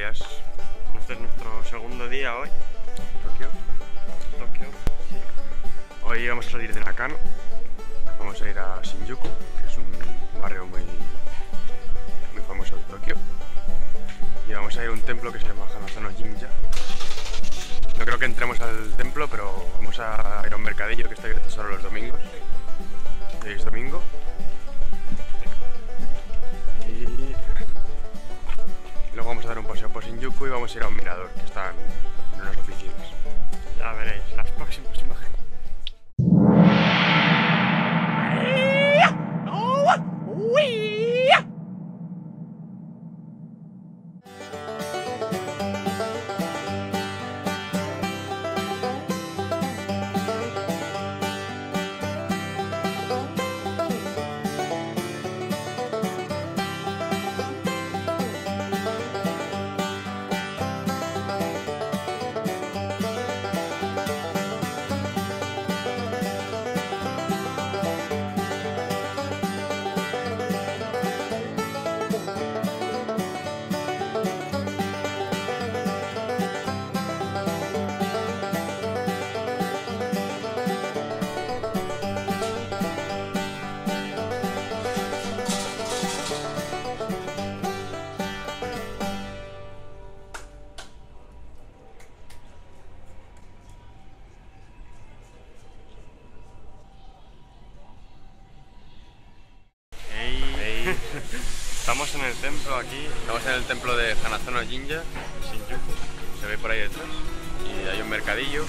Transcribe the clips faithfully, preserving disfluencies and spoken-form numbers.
días. Este es nuestro segundo día hoy. Tokio. Tokio, sí. Hoy vamos a salir de Nakano. Vamos a ir a Shinjuku, que es un barrio muy, muy famoso de Tokio. Y vamos a ir a un templo que se llama Hanazono Jinja. No creo que entremos al templo, pero vamos a ir a un mercadillo que está abierto solo los domingos. Hoy es domingo. Y luego vamos a dar un paseo por Shinjuku y vamos a ir a un mirador que está en unas oficinas. Ya veréis las próximas imágenes. Estamos en el templo aquí. Estamos en el templo de Hanazono Jinja, Shinjuku. Se ve por ahí detrás. Y hay un mercadillo.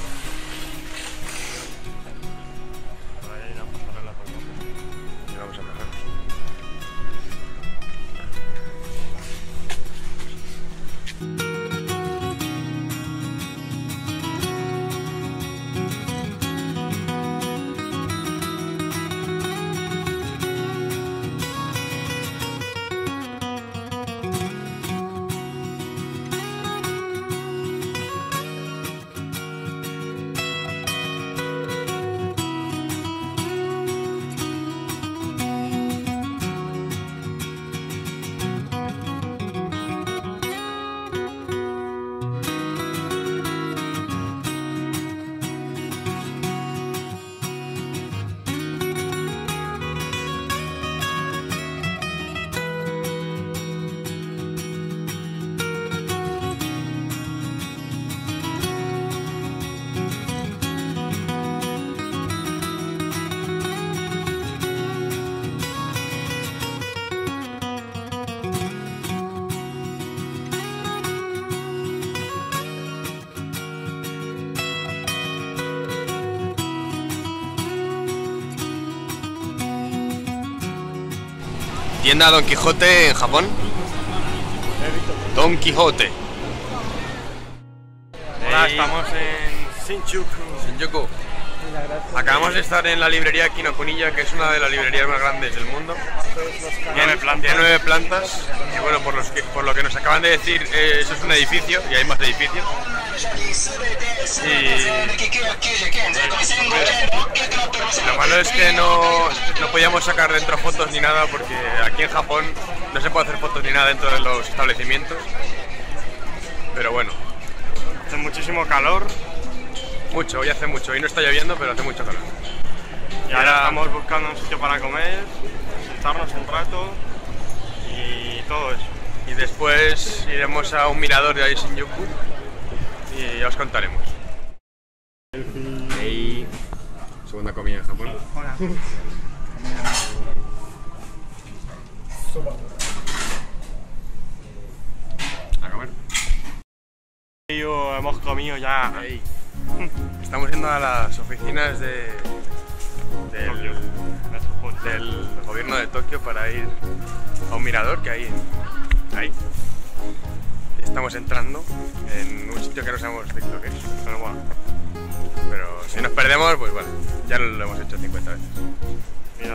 Por ahí hay una pasarela por el Y vamos a pasar. Tienda Don Quijote en Japón. Don Quijote. Ahora Hey. estamos en Shinjuku. Shinjuku. Acabamos de estar en la librería Kinokuniya, que es una de las librerías más grandes del mundo. Nueve plantas. Tiene nueve plantas. Y bueno, por, los que, por lo que nos acaban de decir, eh, eso es un edificio y hay más edificios. Y lo malo es que no, no podíamos sacar dentro fotos ni nada, porque aquí en Japón no se puede hacer fotos ni nada dentro de los establecimientos. Pero bueno, Hace muchísimo calor mucho, hoy hace mucho. Hoy no está lloviendo, pero hace mucho calor. y ahora estamos buscando un sitio para comer, sentarnos un rato y todo eso. Y después iremos a un mirador de ahí Shinjuku y ya os contaremos. Hey. Segunda comida en Japón. Hola. A comer. Y yo hemos comido ya. Hey. Estamos yendo a las oficinas de, del, del gobierno de Tokio para ir a un mirador que hay ahí. Estamos entrando en un sitio que no sabemos de lo que es, pero bueno. Pero si nos perdemos, pues vale, ya lo hemos hecho cincuenta veces. Mirad.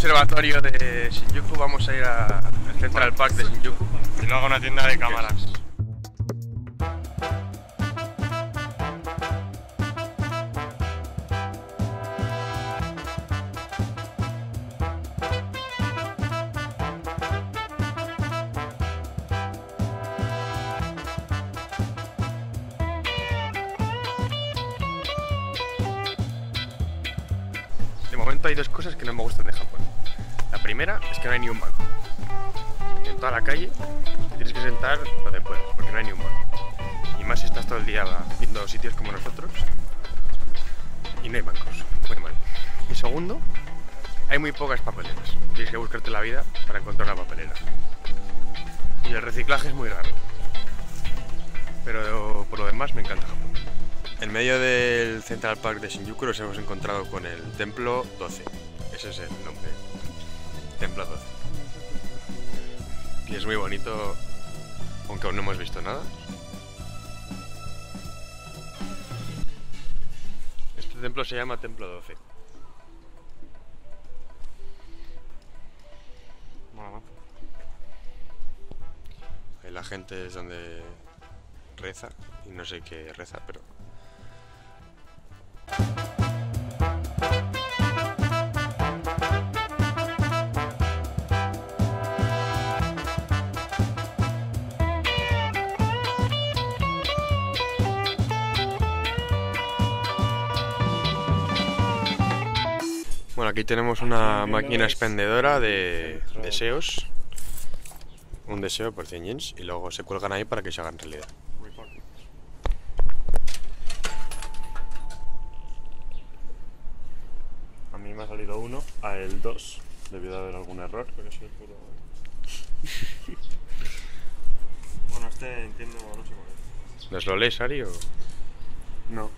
observatorio de Shinjuku, vamos a ir a- al Central Park de Shinjuku. Y luego una tienda de cámaras. De momento hay dos cosas que no me gustan de Japón. La primera es que no hay ni un banco. En toda la calle te tienes que sentar donde puedas, porque no hay ni un banco. Y más si estás todo el día viendo sitios como nosotros y no hay bancos. Muy mal. Y segundo, hay muy pocas papeleras. Tienes que buscarte la vida para encontrar una papelera. Y el reciclaje es muy raro. Pero por lo demás me encanta Japón. En medio del Central Park de Shinjuku nos hemos encontrado con el Templo doce. Ese es el nombre. Templo doce. Y es muy bonito, aunque aún no hemos visto nada. Este templo se llama Templo doce. Bueno, Ahí la gente es donde reza, y no sé qué reza, pero... Bueno, aquí tenemos una máquina expendedora de deseos. Un deseo por cien yens y luego se cuelgan ahí para que se hagan realidad. A mí me ha salido uno, a él dos. Debió de haber algún error, pero soy puro. bueno, este entiendo, no sé cuál es. ¿Nos lo lees, Ari? O... No.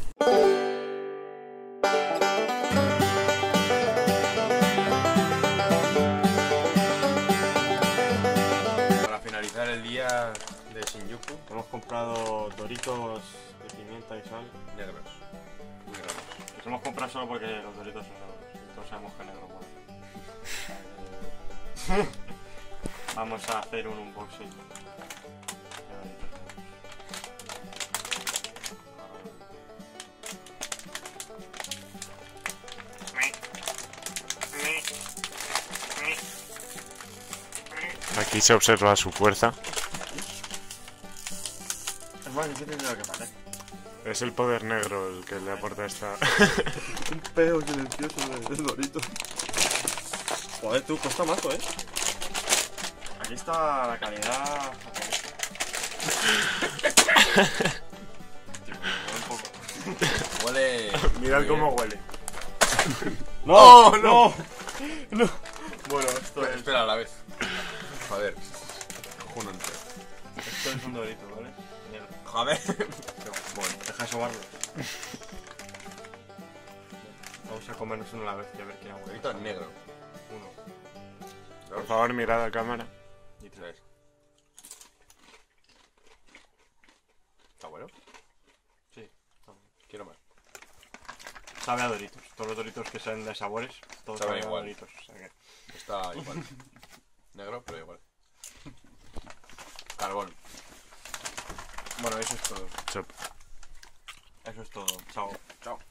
Para finalizar el día de Shinjuku, Hemos comprado doritos de pimienta y sal. negros. Muy raros. Los hemos comprado solo porque los doritos son negros. Y todos sabemos que negro mola. Vamos a hacer un unboxing. Aquí se observa su fuerza. Es más difícil de lo que parece. Es el poder negro el que le aporta esta. Un peo silencioso del dorito. Joder, tú, cuesta mazo, eh. Aquí está la calidad. Tío, me huele un poco. Huele... Mirad cómo huele. ¡No! ¡No! ¡No! Bueno, esto es. Espera a la vez. Joder. Cojono entero. Esto es un dorito, ¿vale? Negro. Joder. Bueno, deja de sobarlo. Vamos a comernos uno a la vez y a ver quién aguanta. Dorito negro. Uno. Por favor, mirad a cámara. Y tres. ¿Está bueno? Sí, está bueno. Quiero más. Sabe a doritos. Todos los doritos que sean de sabores, todos Saben saben a igual. doritos. O sea que... Está igual. Negro, pero igual. Carbón. Bueno, eso es todo. Chop. Eso es todo. Chao. Chao.